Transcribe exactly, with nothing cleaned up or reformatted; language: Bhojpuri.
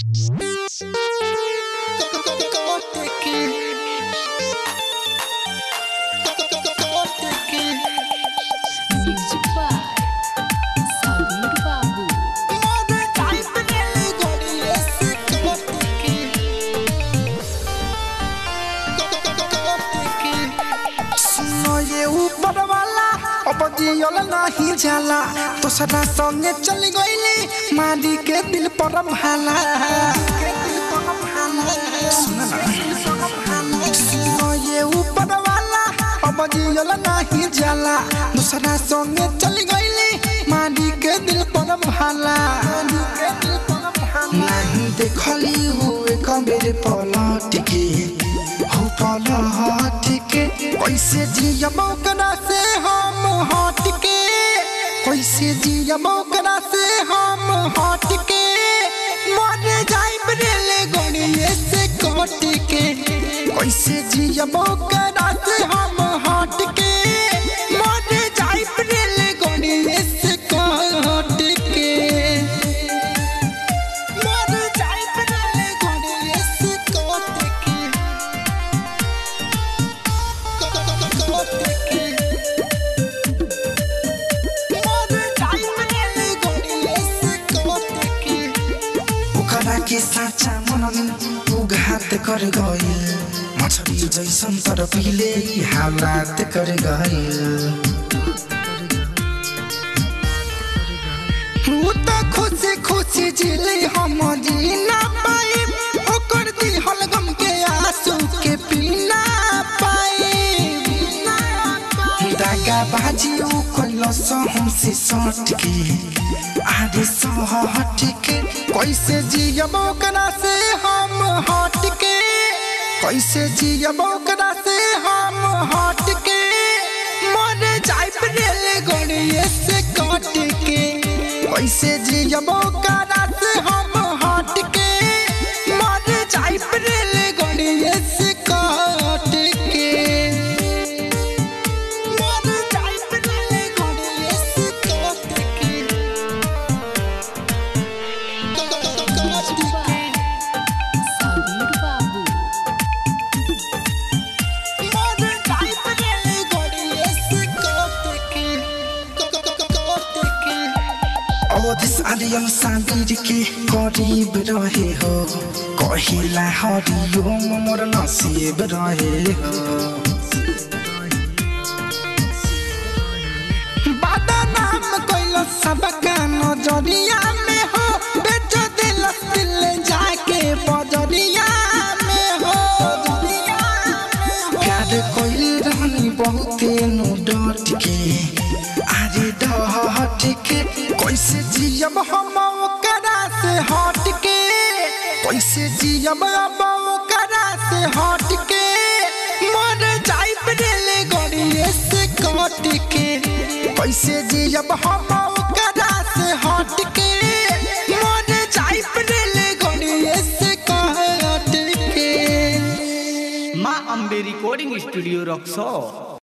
नहीं जाला तो सदा संगे चली गईली मारी के दिल पर भाला सुना ये ऊपर वाला अब जियल नहीं जाला दूसरा संगे चली गईली मारी के दिल पर भाला नहीं देखली हुए कमेरे पलट के हो पलट के कैसे जियब ओकरा से हम हट के कैसे जियब ओकरा से हम हट के मर जाइब रेले गड़िए से कट के कैसे जियब ओकरा से हम हट के मर जाइब रेले गड़िए से कट के मर जाइब रेले गड़िए से कट के कट के के साचा मन उघात कर गइल मछली जैसन तर पहिले हालात कर गइल तू त खुशी खुशी जिले हम जीना पाए ओकर दिहल गम के आंसू के पीना पाए दागा बाजी ओ कैलस हमसे सट के आदि हट के कैसे जियब ओकरा से हम हट के कैसे जियब ओकरा से हम हट के मर जाइब रेले गड़िए से कट के कैसे जियब ओकरा से हम हट के मर जाइब रेले गड़िए से कट के मर जाइब रेले गड़िए से कट के दिस आलियम साबिर के करीब रहे हो कहिला हरियो मोर नसीब रहे हो बादा नाम कोइला सबका नजरिया में हो बेच दिल दिल जाके बजरिया में हो प्यार कोइल रहनी बहुते नु डट के आरे डट के कैसे जियब हम ओकरा से हट के कैसे जियब अब ओकरा से हट के मर जाइब रेले गड़िए से कट के कैसे जियब हम ओकरा से हट के मर जाइब रेले गड़िए से कट के माँ अम्बे रिकॉर्डिंग स्टूडियो रक्सौल।